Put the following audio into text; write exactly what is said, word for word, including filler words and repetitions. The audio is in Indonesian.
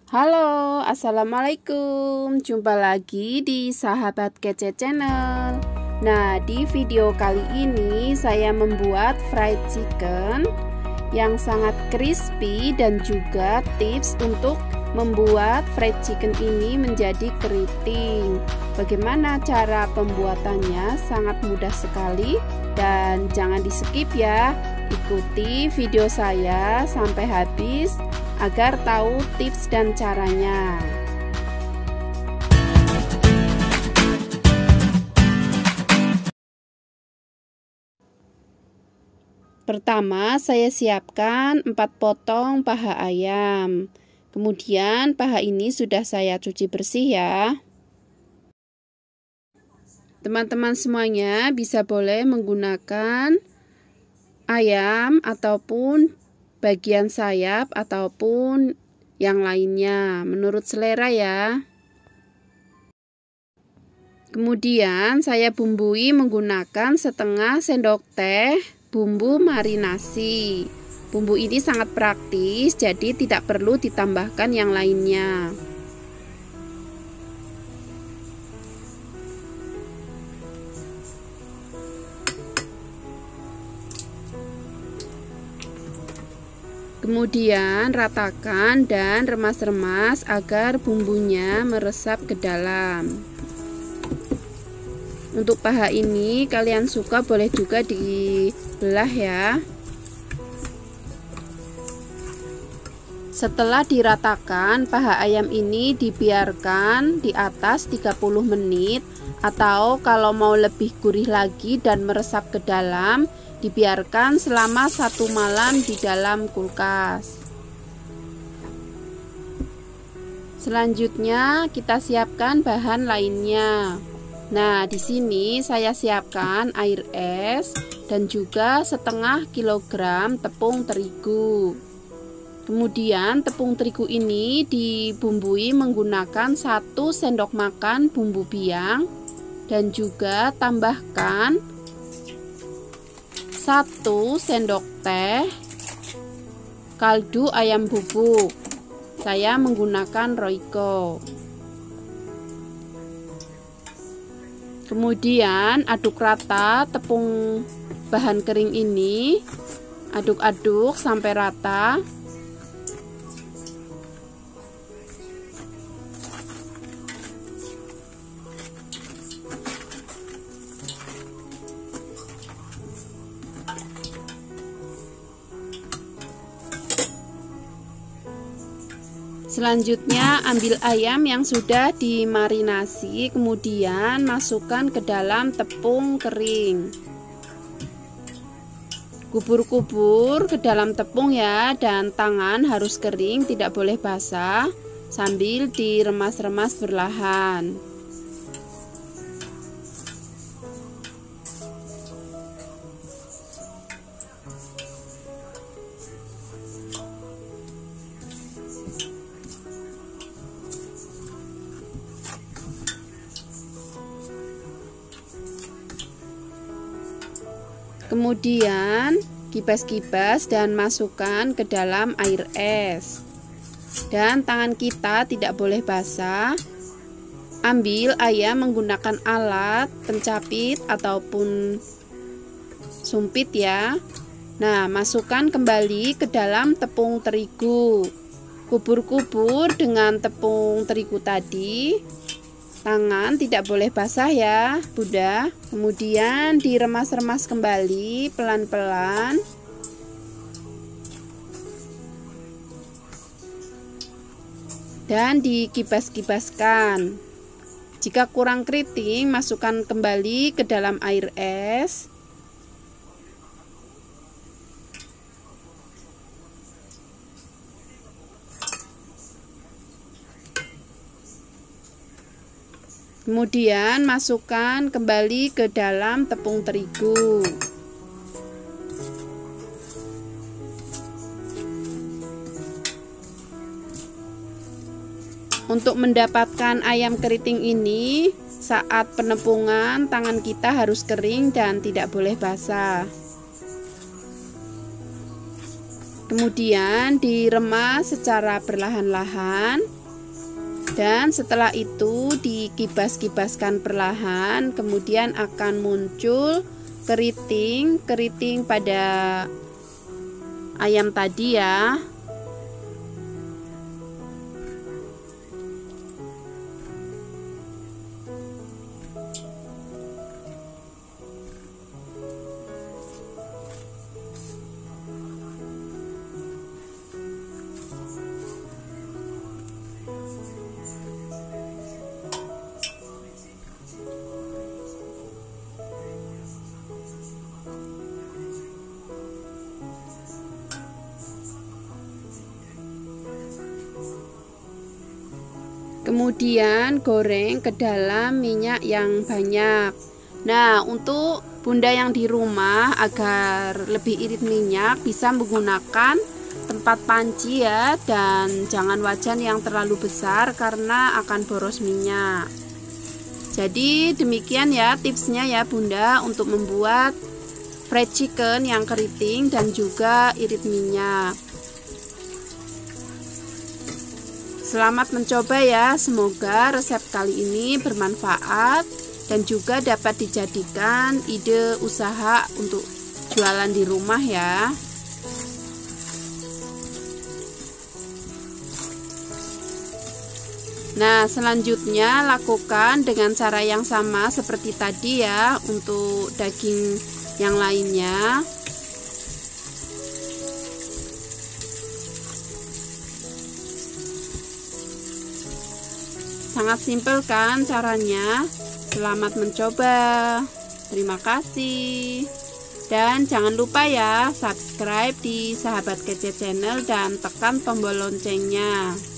Halo, assalamualaikum. Jumpa lagi di Sahabat Kece Channel. Nah, di video kali ini saya membuat fried chicken yang sangat crispy dan juga tips untuk membuat fried chicken ini menjadi keriting. Bagaimana cara pembuatannya? Sangat mudah sekali dan jangan di skip ya. Ikuti video saya sampai habis agar tahu tips dan caranya. Pertama, saya siapkan empat potong paha ayam. Kemudian paha ini sudah saya cuci bersih ya. Teman-teman semuanya bisa boleh menggunakan ayam ataupun bagian sayap ataupun yang lainnya menurut selera ya. Kemudian saya bumbui menggunakan setengah sendok teh bumbu marinasi. Bumbu ini sangat praktis, jadi tidak perlu ditambahkan yang lainnya. Kemudian ratakan dan remas-remas agar bumbunya meresap ke dalam. Untuk paha ini kalian suka boleh juga dibelah ya. Setelah diratakan, paha ayam ini dibiarkan di atas tiga puluh menit, atau kalau mau lebih gurih lagi dan meresap ke dalam, dibiarkan selama satu malam di dalam kulkas. Selanjutnya kita siapkan bahan lainnya. Nah, di sini saya siapkan air es dan juga setengah kilogram tepung terigu. Kemudian tepung terigu ini dibumbui menggunakan satu sendok makan bumbu biang dan juga tambahkan satu sendok teh kaldu ayam bubuk. Saya menggunakan Royco. Kemudian aduk rata tepung bahan kering ini. Aduk-aduk sampai rata. Selanjutnya ambil ayam yang sudah dimarinasi, kemudian masukkan ke dalam tepung kering. Kubur-kubur ke dalam tepung ya, dan tangan harus kering, tidak boleh basah, sambil diremas-remas perlahan. Kemudian kibas-kibas dan masukkan ke dalam air es. Dan tangan kita tidak boleh basah. Ambil ayam menggunakan alat pencapit ataupun sumpit ya. Nah, masukkan kembali ke dalam tepung terigu. Kubur-kubur dengan tepung terigu tadi. Tangan tidak boleh basah ya, Bunda. Kemudian diremas-remas kembali pelan-pelan. Dan dikibas-kibaskan. Jika kurang keriting, masukkan kembali ke dalam air es. Kemudian masukkan kembali ke dalam tepung terigu. Untuk mendapatkan ayam keriting ini, saat penepungan tangan kita harus kering dan tidak boleh basah. Kemudian diremas secara perlahan-lahan Dan setelah itu dikibas-kibaskan perlahan, kemudian akan muncul keriting, keriting pada ayam tadi ya. Kemudian goreng ke dalam minyak yang banyak. Nah, untuk bunda yang di rumah agar lebih irit minyak bisa menggunakan tempat panci ya, dan jangan wajan yang terlalu besar karena akan boros minyak. Jadi demikian ya tipsnya ya bunda untuk membuat fried chicken yang keriting dan juga irit minyak. Selamat mencoba ya, semoga resep kali ini bermanfaat dan juga dapat dijadikan ide usaha untuk jualan di rumah ya. Nah, selanjutnya lakukan dengan cara yang sama seperti tadi ya untuk daging yang lainnya. Sangat simpel kan caranya? Selamat mencoba. Terima kasih. Dan jangan lupa ya subscribe di Sahabat Kece Channel dan tekan tombol loncengnya.